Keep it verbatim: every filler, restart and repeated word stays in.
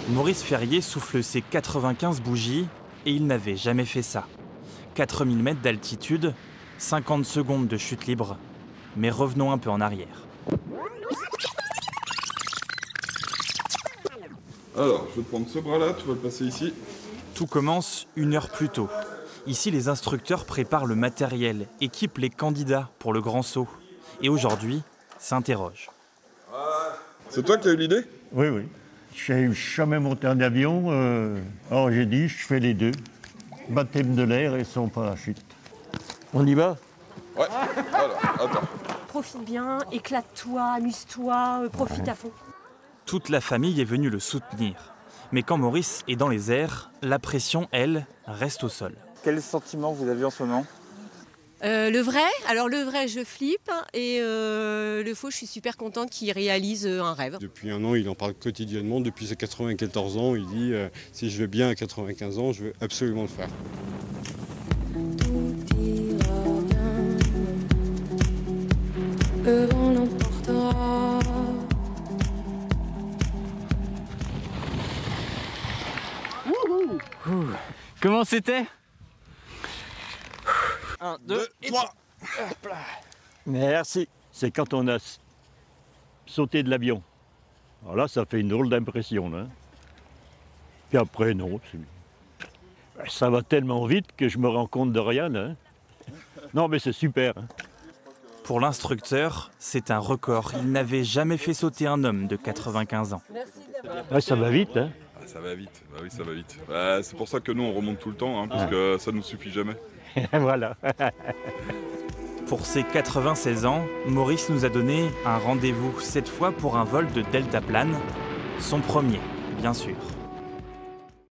Maurice Ferrier souffle ses quatre-vingt-quinze bougies et il n'avait jamais fait ça. quatre mille mètres d'altitude, cinquante secondes de chute libre. Mais revenons un peu en arrière. Alors, je vais te prendre ce bras-là, tu vas le passer ici. Tout commence une heure plus tôt. Ici, les instructeurs préparent le matériel, équipent les candidats pour le grand saut. Et aujourd'hui, s'interrogent. C'est toi qui as eu l'idée? Oui, oui. Je n'ai jamais monté en avion. Euh... Alors j'ai dit, je fais les deux. Baptême de l'air et son parachute. On y va? Ouais. Alors, attends. Profite bien, éclate-toi, amuse-toi, euh, profite à fond. Toute la famille est venue le soutenir. Mais quand Maurice est dans les airs, la pression, elle, reste au sol. Quel sentiment vous avez en ce moment? Euh, le vrai, alors le vrai, je flippe, et euh, le faux, je suis super contente qu'il réalise euh, un rêve. Depuis un an, il en parle quotidiennement. Depuis ses quatre-vingt-quatorze ans, il dit euh, si je vais bien à quatre-vingt-quinze ans, je veux absolument le faire. Tout ira bien, le vent l'emportera. Comment c'était? Un, deux, trois. Merci. C'est quand on a sauté de l'avion. Alors là, ça fait une drôle d'impression. Là. Puis après, non. Ça va tellement vite que je me rends compte de rien. Là. Non, mais c'est super. Hein. Pour l'instructeur, c'est un record. Il n'avait jamais fait sauter un homme de quatre-vingt-quinze ans. Ouais, ça va vite. Hein. Ah, ça va vite, bah oui, ça va vite. Bah, c'est pour ça que nous, on remonte tout le temps, hein, parce ah. que ça ne nous suffit jamais. Voilà. Pour ses quatre-vingt-seize ans, Maurice nous a donné un rendez-vous, cette fois pour un vol de deltaplane, son premier, bien sûr.